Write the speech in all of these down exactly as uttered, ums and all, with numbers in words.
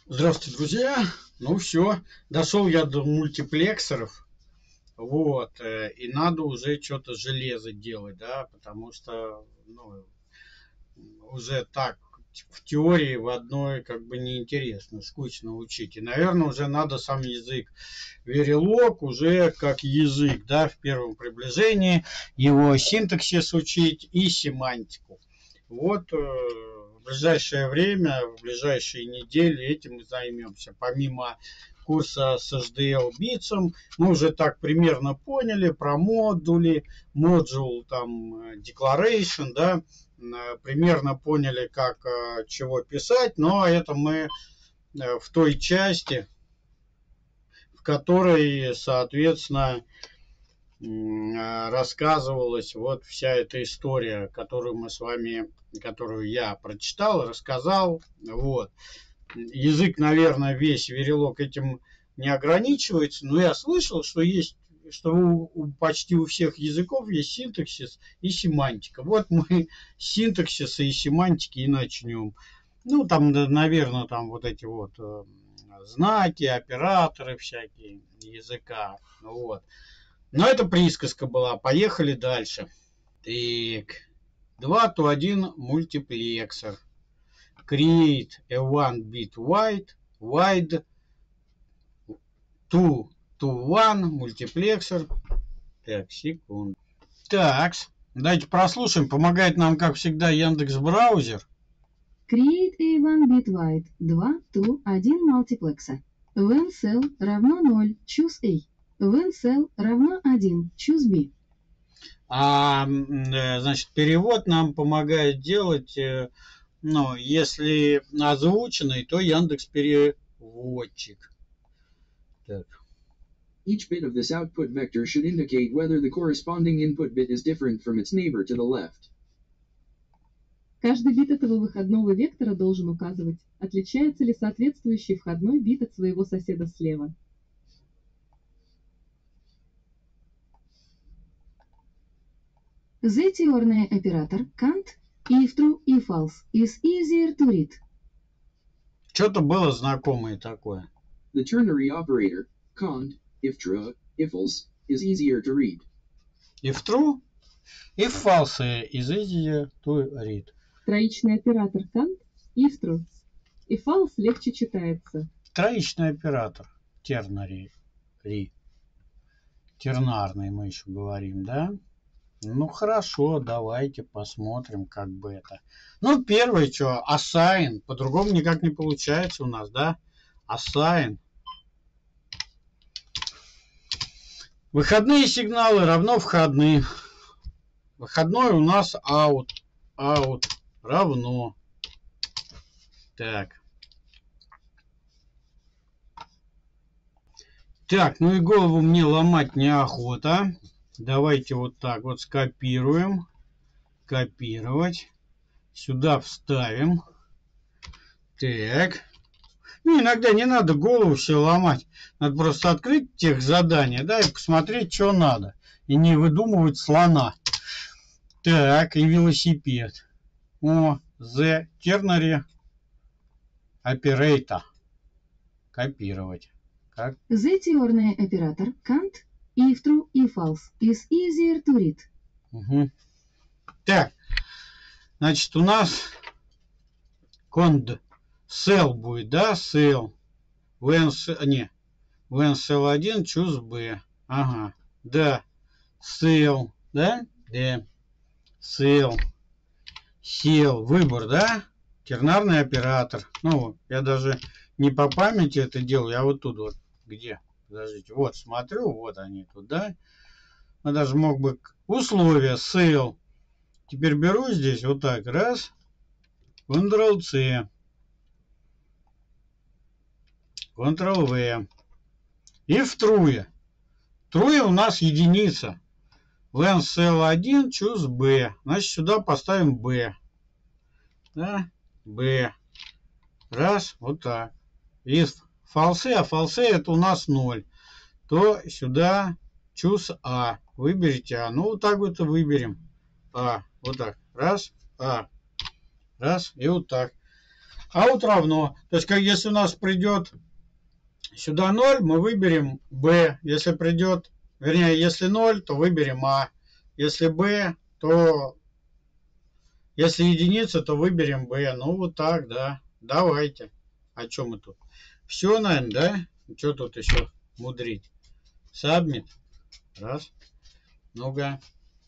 Здравствуйте, друзья! Ну все, дошел я до мультиплексоров. Вот, э, и надо уже что-то железо делать, да, потому что, ну, уже так в теории в одной как бы неинтересно, скучно учить. И, наверное, уже надо сам язык Verilog уже как язык, да, в первом приближении, его синтаксис учить и семантику. Вот э, в ближайшее время, в ближайшие недели этим мы займемся. Помимо курса с эйч ди эл Bits, мы уже так примерно поняли про модули, модул там declaration, да, примерно поняли, как чего писать, но это мы в той части, в которой, соответственно, рассказывалась вот вся эта история, которую мы с вами, которую я прочитал, рассказал. Вот. Язык, наверное, весь Verilog этим не ограничивается, но я слышал, что есть, что у, у, почти у всех языков есть синтаксис и семантика. Вот мы с синтаксиса и семантики и начнем. Ну, там, наверное, там вот эти вот э, знаки, операторы всякие языка. Вот. Но это присказка была. Поехали дальше. Так. два то один мультиплексор. Create a one bit wide, wide two to one мультиплексор. Так, секунду. Так, давайте прослушаем. Помогает нам, как всегда, Яндекс браузер. Create a one bit wide два to один мультиплексор. When cell равно ноль, choose A. When cell равно один, choose B. А, значит, перевод нам помогает делать, ну, если озвученный, то Яндекс переводчик. Так. Each bit of this output vector should indicate whether the corresponding input bit is different from its neighbor to the left. Каждый бит этого выходного вектора должен указывать, отличается ли соответствующий входной бит от своего соседа слева. The ternary оператор can't, if true, if false, is easier to read. Что-то было знакомое такое. The ternary operator, can't, if true, if false, is easier to read. If true, if false is easier to read. Троичный оператор can't, if true, if false легче читается. Троичный оператор, ternary, тернарный мы еще говорим, да? Ну хорошо, давайте посмотрим, как бы это. Ну, первое, что, assign, по-другому никак не получается у нас, да? Assign. Выходные сигналы равно входным. Выходной у нас out. Out равно. Так. Так, ну и голову мне ломать неохота. Давайте вот так вот скопируем. Копировать. Сюда вставим. Так. Ну, иногда не надо голову все ломать. Надо просто открыть тех задания, да, и посмотреть, что надо. И не выдумывать слона. Так, и велосипед. О, the ternary operator. Копировать. Как? The ternary оператор can't, if true, if false, is easier to read. Угу. Так, значит, у нас cond cell будет, да, cell. When, не, when cell один, choose B. Ага, да, cell, да, да, cell, cell, выбор, да, тернарный оператор. Ну, я даже не по памяти это делал, я вот тут вот, где, подождите, вот смотрю, вот они тут, да. Я даже мог бы условия cell. Теперь беру здесь вот так, раз, контрол-C, контрол-V. И в true. True у нас единица. When cell один, choose B. Значит, сюда поставим B. Да, B. Раз, вот так. If false, а false это у нас ноль, то сюда choose A. Выберите А. Ну, вот так вот и выберем. А. Вот так. Раз, А. Раз, и вот так. Out равно. То есть, как если у нас придет сюда ноль, мы выберем B. Если придет, вернее, если ноль, то выберем А. Если B, то... Если единица, то выберем B. Ну, вот так, да. Давайте. А что мы тут? Все, наверное, да? Что тут еще мудрить? Submit. Раз. Ну-ка.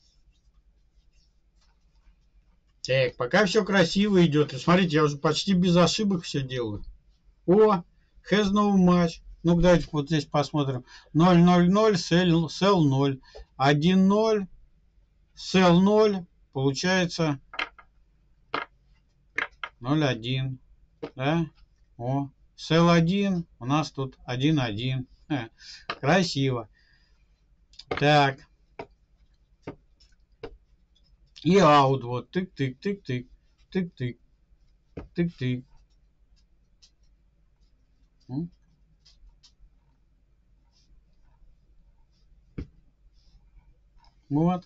Так, пока все красиво идет. И смотрите, я уже почти без ошибок все делаю. О, has no match. Ну, давайте вот здесь посмотрим. ноль ноль ноль, sell, sell ноль. один ноль, sell ноль. Получается ноль один. Да? О, sell один. У нас тут один один. Ха, красиво. Так. И out. Вот. Тык-тык-тык-тык. Тык-тык. Тык-тык. Вот.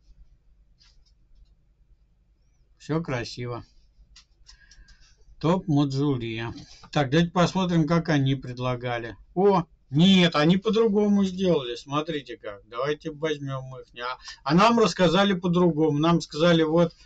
Все красиво. Топ Моджулия. Так, давайте посмотрим, как они предлагали. О, нет, они по-другому сделали. Смотрите как. Давайте возьмем их. А, а нам рассказали по-другому. Нам сказали вот.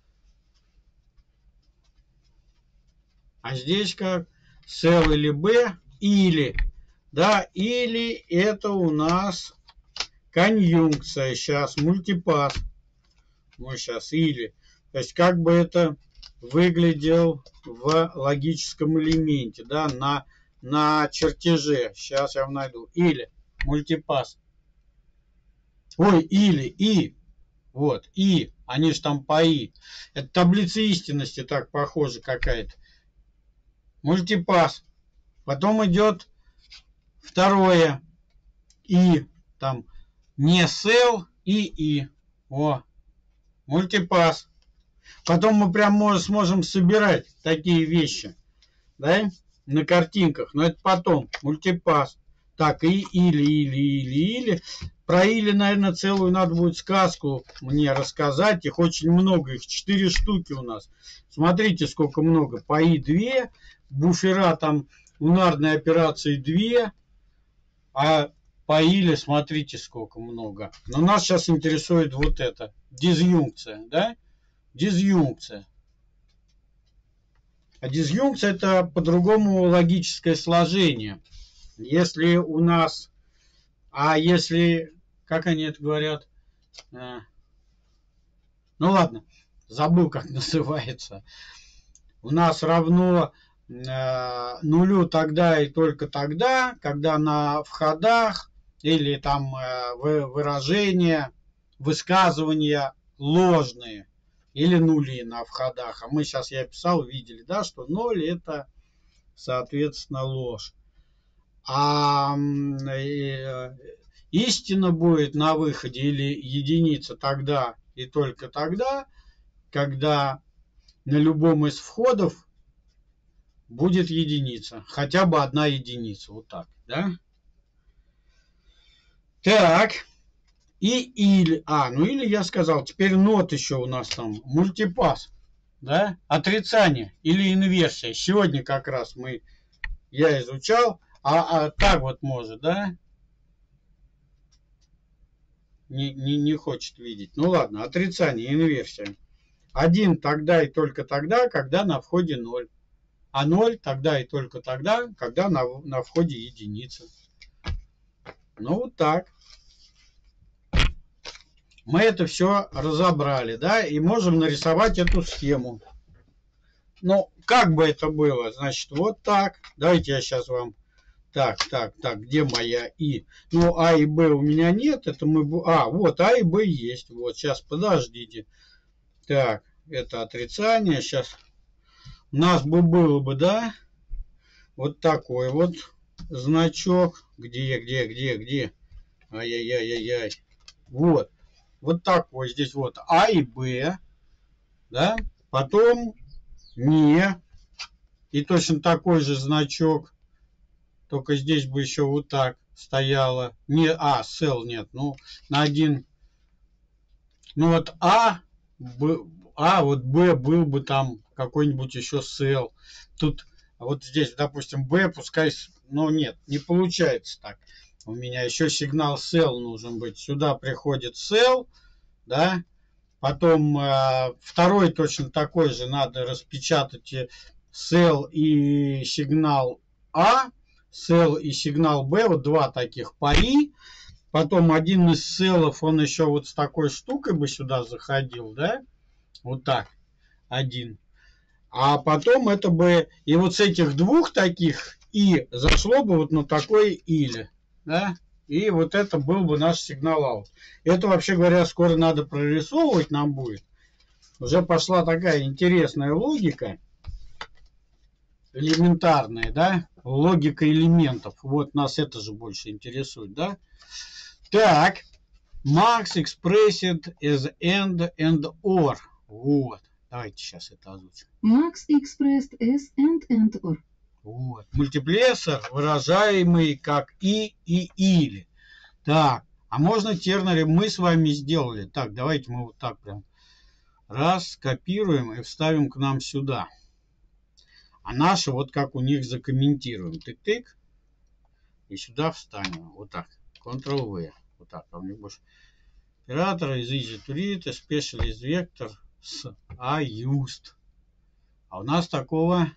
А здесь как? Sell или B, или. Да, или это у нас конъюнкция. Сейчас мультипас. Мы сейчас или. То есть как бы это выглядел в логическом элементе, да, на, на чертеже. Сейчас я вам найду. Или мультипас. Ой, или, и. Вот, и. Они же там по и. Это таблица истинности так похожа какая-то. Мультипас. Потом идет второе. И. Там не sell и и. О. Мультипас. Потом мы прям можем, сможем собирать такие вещи, да, на картинках. Но это потом. Мультипас. Так, и или, или, или, или. Про или, наверное, целую надо будет сказку мне рассказать. Их очень много. Их четыре штуки у нас. Смотрите, сколько много. По и две. Буфера там унарной операции две. А по или, смотрите, сколько много. Но нас сейчас интересует вот это. Дизъюнкция, да? Дизъюнкция. А дизъюнкция это по-другому логическое сложение. Если у нас... А если... Как они это говорят? А, ну ладно. Забыл, как называется. У нас равно э, нулю тогда и только тогда, когда на входах или там э, выражения, высказывания ложные. Или нули на входах. А мы сейчас, я писал, видели, да, что ноль это, соответственно, ложь. А э, истина будет на выходе или единица тогда и только тогда, когда на любом из входов будет единица. Хотя бы одна единица. Вот так, да? Так. И или, а, ну или я сказал, теперь not еще у нас там, мультипас, да, отрицание или инверсия. Сегодня как раз мы, я изучал, а, а так вот может, да, не, не, не хочет видеть. Ну ладно, отрицание, инверсия. один тогда и только тогда, когда на входе ноль. А ноль тогда и только тогда, когда на, на входе единица. Ну вот так. Мы это все разобрали, да, и можем нарисовать эту схему. Ну, как бы это было? Значит, вот так. Давайте я сейчас вам... Так, так, так, где моя И? Ну, А и Б у меня нет, это мы... А, вот А и Б есть. Вот, сейчас, подождите. Так, это отрицание. Сейчас у нас бы было бы, да, вот такой вот значок. Где, где, где, где? Ай-яй-яй-яй-яй. Вот. Вот такой здесь вот А и Б, да, потом не, и точно такой же значок, только здесь бы еще вот так стояло, не, а, sell нет, ну, на один, ну вот А, Б, а, вот Б был бы там какой-нибудь еще sell, тут вот здесь, допустим, B, пускай, ну нет, не получается так. У меня еще сигнал cell нужен быть. Сюда приходит cell, да. Потом э, второй точно такой же надо распечатать cell и сигнал A, cell и сигнал B, вот два таких пари. Потом один из селов, он еще вот с такой штукой бы сюда заходил, да, вот так, один. А потом это бы, и вот с этих двух таких и зашло бы вот на такой или, да, и вот это был бы наш сигнал out. Это, вообще говоря, скоро надо прорисовывать нам будет. Уже пошла такая интересная логика, элементарная, да, логика элементов. Вот нас это же больше интересует, да. Так, Max expressed as and and or. Вот. Давайте сейчас это озвучим. Max expressed as and and or. Вот. Мультиплексор, выражаемый как и и или. Так, а можно тернеры мы с вами сделали. Так, давайте мы вот так прям раз, скопируем и вставим к нам сюда. А наши вот как у них закомментируем. Тык-тык. И сюда встанем. Вот так. контрол-V. Вот так. А у них больше оператора из easy to read, especially is vector с I used. А у нас такого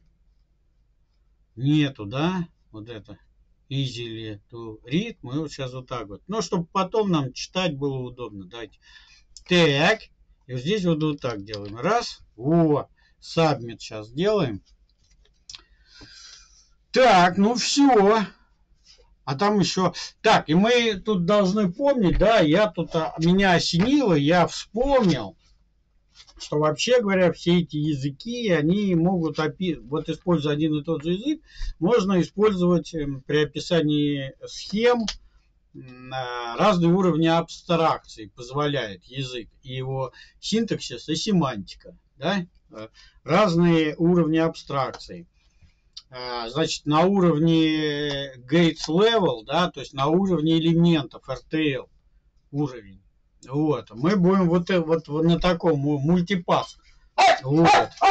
нету, да? Вот это. Easy to read. Мы вот сейчас вот так вот. Ну, чтобы потом нам читать было удобно. Давайте. Так. И вот здесь вот, вот так делаем. Раз. О. Submit сейчас делаем. Так, ну все. А там еще... Так, и мы тут должны помнить, да, я тут... Меня осенило, я вспомнил, что вообще говоря, все эти языки, они могут... Опи... Вот используя один и тот же язык, можно использовать при описании схем разные уровни абстракции, позволяет язык. И его синтаксис и семантика, да, разные уровни абстракции. Значит, на уровне Gates Level, да, то есть на уровне элементов эр ти эл уровень. Вот. Мы будем вот, вот, вот на таком мультипасс. Вот.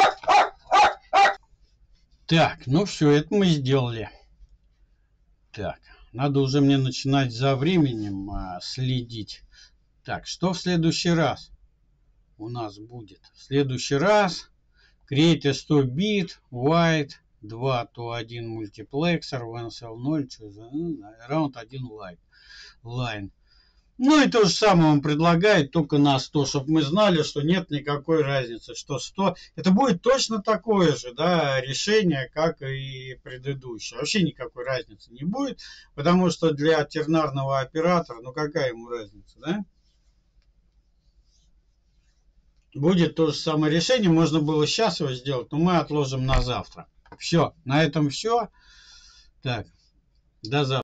Так, ну все, это мы сделали. Так, надо уже мне начинать за временем а, следить. Так, что в следующий раз у нас будет? В следующий раз create a сто бит, white, два то один мультиплексор, one cell ноль, round один line. Ну и то же самое он предлагает, только на сто, чтобы мы знали, что нет никакой разницы, что сто. Это будет точно такое же, да, решение, как и предыдущее. Вообще никакой разницы не будет, потому что для тернарного оператора, ну какая ему разница, да? Будет то же самое решение, можно было сейчас его сделать, но мы отложим на завтра. Все, на этом все. Так, до завтра.